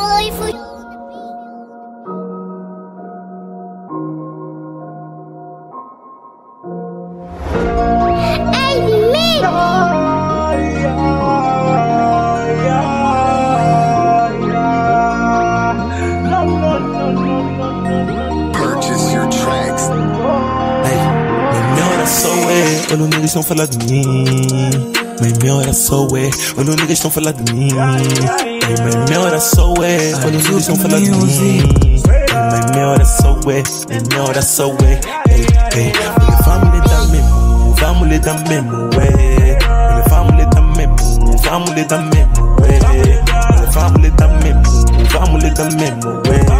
Olha, niggas estão falando de mim. Minha hora só é. Olha, niggas estão falando de mim. Minha hora só é. Olha, niggas estão falando de mim. Minha hora só é. Minha hora só é. Vamos lidar mesmo. Vamos lidar mesmo. Vamos lidar mesmo. Vamos lidar mesmo. Vamos lidar mesmo. Vamos lidar mesmo.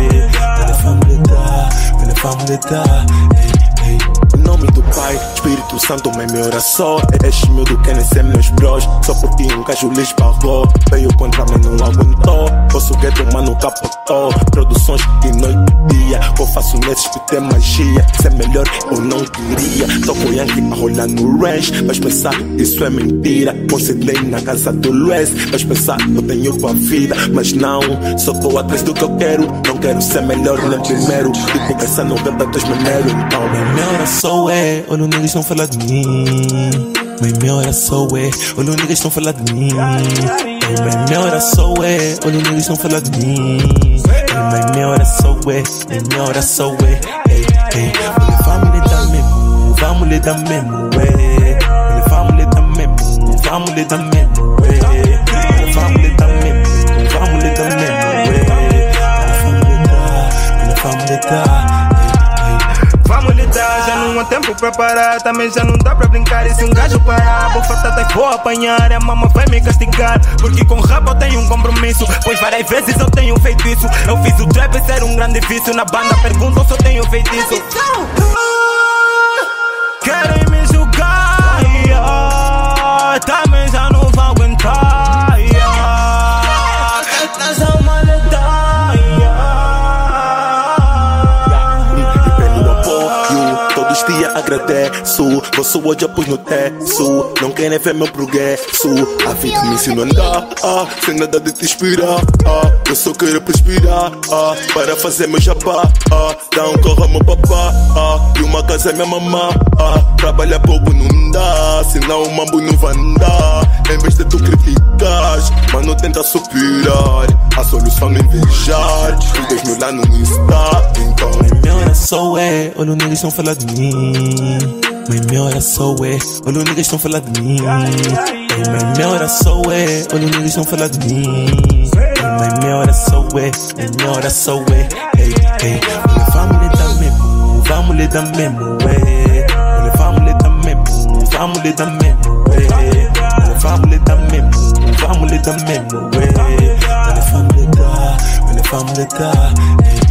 Vamos lidar. Em nome do Pai, Espírito Santo, minha oração. Este miúdo querem ser meus bros. Só por ti um gajo lhes barrou. Veio contra mim, não aguentou. Posso get um mano capotou. Produções de noite e dia. Eu faço nesses que tem magia. Ser melhor eu não queria. Tô com Yankee a rolar no range. Vais pensar, isso é mentira. Concedei na casa do Luiz. Vais pensar, eu tenho tua vida. Mas não, só tô atrás do que eu quero. Não quero ser melhor nem primeiro. Tipo, essa 92 maneiro. Então, minha oração é. Olha, niggas estão falando de mim. Minha oração é. Olha, niggas estão falando de mim. Minha oração é. Olha, niggas estão falando de mim. Minha oração é. Minha oração é. Vamos lidar mesmo. Vamos lidar mesmo. Vamos lidar mesmo. Vamos lidar mesmo. Vamos lidar mesmo. Vamos lidar mesmo. Vamos lidar. Vamos lidar, já não há tempo pra parar. Também já não dá pra brincar. E se um gajo parar, vou fatar, vou apanhar. A mama vai me castigar, porque com rap eu tenho um compromisso. Pois várias vezes eu tenho feito isso. Eu fiz o trap ser um grande vício. Na banda perguntam se eu tenho feito isso. Querem me julgar, também já não vão aguentar. Estas são Dia agradeço, vosso hoje eu pus no teto. Não querem ver meu progresso. A vida me ensinou a andar, sem nada de te inspirar. Eu só quero prosperar, para fazer meu jabá. Dá um carro ao meu papá, e uma casa é minha mamã. Trabalhar pouco não dá, senão o mambo não vai andar. Em vez de tu criticares, mano, tenta superar. A solução não invejar, os 2 mil lá no Insta. Então minha oração é. Olha, niggas estão falando de mim. Minha oração é. Olha, niggas estão falando de mim. Minha oração é. Olha, niggas estão falando de mim. Minha oração é. Minha oração é. Vamos lidar mesmo. Vamos lidar mesmo. Vamos lidar mesmo. Vamos lidar mesmo. Vamos lidar mesmo. Vamos lidar mesmo. Vamos lidar. Vamos lidar.